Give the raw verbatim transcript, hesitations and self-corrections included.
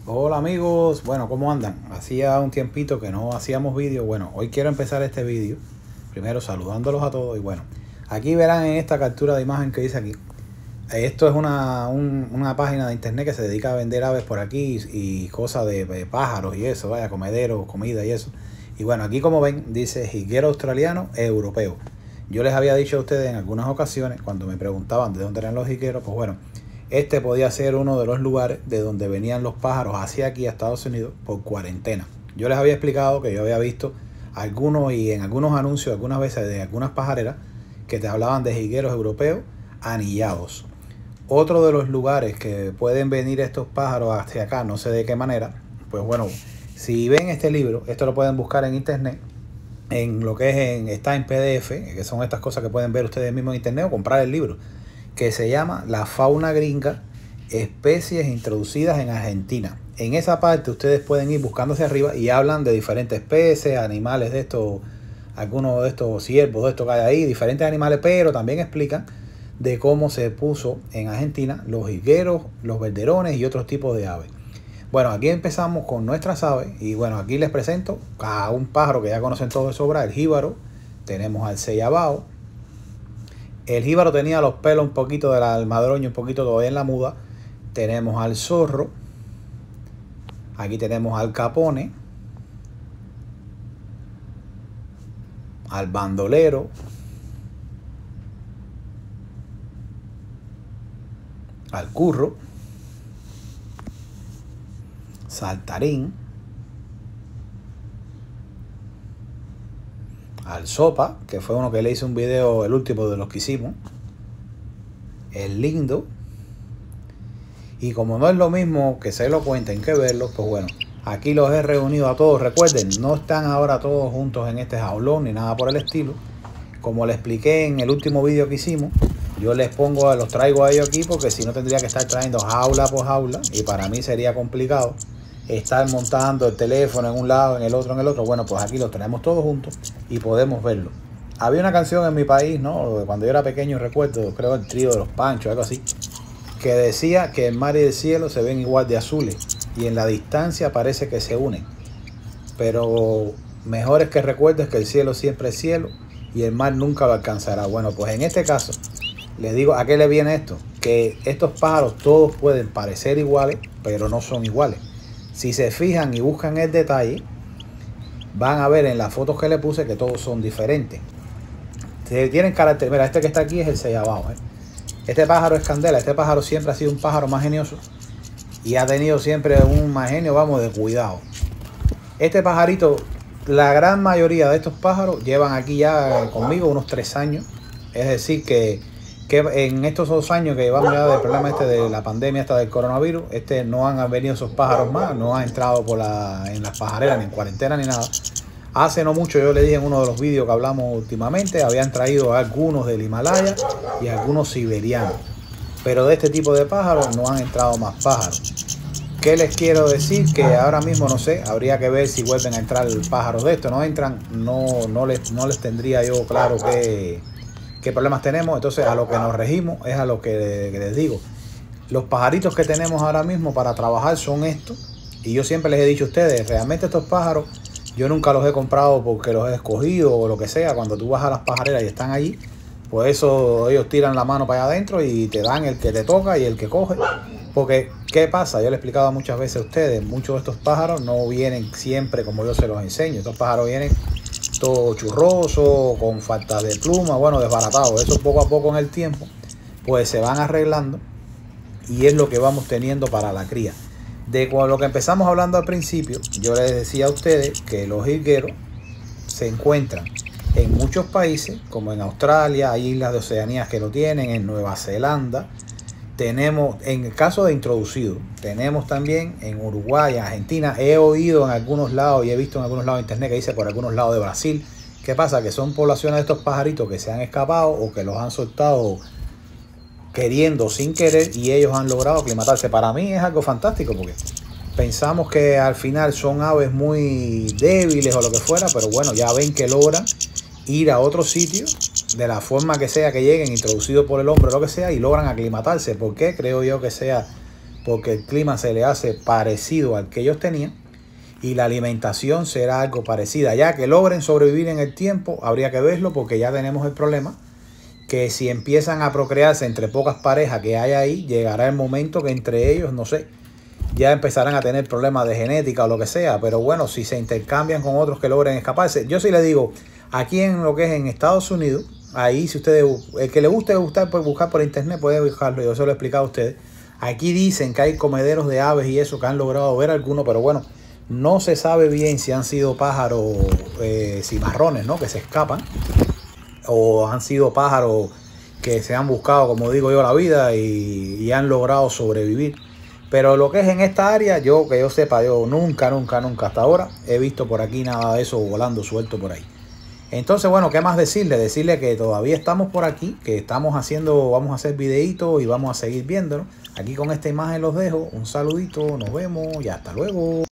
Hola amigos, bueno, ¿cómo andan? Hacía un tiempito que no hacíamos vídeo. Bueno, hoy quiero empezar este vídeo primero saludándolos a todos. Y bueno, aquí verán en esta captura de imagen que dice aquí, esto es una, un, una página de internet que se dedica a vender aves por aquí y, y cosas de, de pájaros y eso, vaya, comederos, comida y eso. Y bueno, aquí como ven dice jilguero australiano europeo. Yo les había dicho a ustedes en algunas ocasiones cuando me preguntaban de dónde eran los jilgueros, pues bueno, este podía ser uno de los lugares de donde venían los pájaros hacia aquí a Estados Unidos por cuarentena. Yo les había explicado que yo había visto algunos y en algunos anuncios, algunas veces de algunas pajareras que te hablaban de jilgueros europeos anillados. Otro de los lugares que pueden venir estos pájaros hacia acá, no sé de qué manera, pues bueno, si ven este libro, esto lo pueden buscar en internet, en lo que es en, está en P D F, que son estas cosas que pueden ver ustedes mismos en internet o comprar el libro, que se llama La fauna gringa, especies introducidas en Argentina. En esa parte ustedes pueden ir buscando hacia arriba y hablan de diferentes especies, animales de estos, algunos de estos ciervos, de estos que hay ahí, diferentes animales, pero también explican de cómo se puso en Argentina los jilgueros, los verderones y otros tipos de aves. Bueno, aquí empezamos con nuestras aves y bueno, aquí les presento a un pájaro que ya conocen todos de sobra, el jíbaro. Tenemos al ceyabao. El jíbaro tenía los pelos un poquito del almadroño, un poquito todavía en la muda. Tenemos al zorro. Aquí tenemos al capone. Al bandolero. Al curro. Saltarín. Al sopa, que fue uno que le hice un video, el último de los que hicimos. El lindo. Y como no es lo mismo que se lo cuenten que verlo, pues bueno, aquí los he reunido a todos. Recuerden, no están ahora todos juntos en este jaulón ni nada por el estilo. Como les expliqué en el último video que hicimos, yo les pongo, los traigo a ellos aquí porque si no tendría que estar trayendo jaula por jaula y para mí sería complicado estar montando el teléfono en un lado, en el otro, en el otro. Bueno, pues aquí los tenemos todos juntos y podemos verlo. Había una canción en mi país, ¿no? Cuando yo era pequeño, recuerdo, creo el trío de los Panchos, algo así, que decía que el mar y el cielo se ven igual de azules y en la distancia parece que se unen. Pero mejor es que recuerdes que el cielo siempre es cielo y el mar nunca lo alcanzará. Bueno, pues en este caso, les digo, ¿a qué le viene esto? Que estos pájaros todos pueden parecer iguales, pero no son iguales. Si se fijan y buscan el detalle, van a ver en las fotos que le puse que todos son diferentes. Tienen carácter. Mira, este que está aquí es el ceyabao, ¿eh? Este pájaro es candela. Este pájaro siempre ha sido un pájaro más genioso y ha tenido siempre un más genio, vamos, de cuidado. Este pajarito, la gran mayoría de estos pájaros llevan aquí ya conmigo unos tres años. Es decir, que, que en estos dos años que llevamos ya del problema este de la pandemia, esta del coronavirus, este no han venido esos pájaros más, no han entrado por la, en las pajareras, ni en cuarentena, ni nada. Hace no mucho, yo le dije en uno de los vídeos que hablamos últimamente, habían traído algunos del Himalaya y algunos siberianos. Pero de este tipo de pájaros no han entrado más pájaros. ¿Qué les quiero decir? Que ahora mismo no sé, habría que ver si vuelven a entrar pájaros de estos. No entran, no, no, les, no les tendría yo claro qué, qué problemas tenemos. Entonces a lo que nos regimos es a lo que, que les digo. Los pajaritos que tenemos ahora mismo para trabajar son estos. Y yo siempre les he dicho a ustedes, realmente estos pájaros yo nunca los he comprado porque los he escogido o lo que sea. Cuando tú vas a las pajareras y están allí, pues eso, ellos tiran la mano para allá adentro y te dan el que te toca y el que coge. Porque, ¿qué pasa? Yo le he explicado muchas veces a ustedes, muchos de estos pájaros no vienen siempre como yo se los enseño. Estos pájaros vienen todo churrosos, con falta de pluma, bueno, desbaratados. Eso poco a poco en el tiempo, pues se van arreglando y es lo que vamos teniendo para la cría. De lo que empezamos hablando al principio, yo les decía a ustedes que los jilgueros se encuentran en muchos países, como en Australia, hay islas de Oceanía que lo tienen, en Nueva Zelanda. Tenemos, en el caso de introducidos, tenemos también en Uruguay, en Argentina. He oído en algunos lados y he visto en algunos lados de internet que dice por algunos lados de Brasil. ¿Qué pasa? Que son poblaciones de estos pajaritos que se han escapado o que los han soltado queriendo sin querer y ellos han logrado aclimatarse. Para mí es algo fantástico porque pensamos que al final son aves muy débiles o lo que fuera, pero bueno, ya ven que logran ir a otro sitio de la forma que sea que lleguen, introducidos por el hombre o lo que sea, y logran aclimatarse. ¿Por qué? Creo yo que sea porque el clima se le hace parecido al que ellos tenían y la alimentación será algo parecida. Ya que logren sobrevivir en el tiempo, habría que verlo, porque ya tenemos el problema que si empiezan a procrearse entre pocas parejas que hay ahí, llegará el momento que entre ellos, no sé, ya empezarán a tener problemas de genética o lo que sea. Pero bueno, si se intercambian con otros que logren escaparse. Yo sí les digo, aquí en lo que es en Estados Unidos, ahí si ustedes, el que le guste buscar, puede buscar por internet, puede buscarlo, yo se lo he explicado a ustedes. Aquí dicen que hay comederos de aves y eso, que han logrado ver algunos, pero bueno, no se sabe bien si han sido pájaros eh, cimarrones, ¿no?, que se escapan, o han sido pájaros que se han buscado, como digo yo, la vida y, y han logrado sobrevivir. Pero lo que es en esta área, yo que yo sepa, yo nunca, nunca, nunca hasta ahora he visto por aquí nada de eso volando suelto por ahí. Entonces, bueno, ¿qué más decirle? Decirle que todavía estamos por aquí, que estamos haciendo, vamos a hacer videitos y vamos a seguir viéndolo. Aquí con esta imagen los dejo. Un saludito, nos vemos y hasta luego.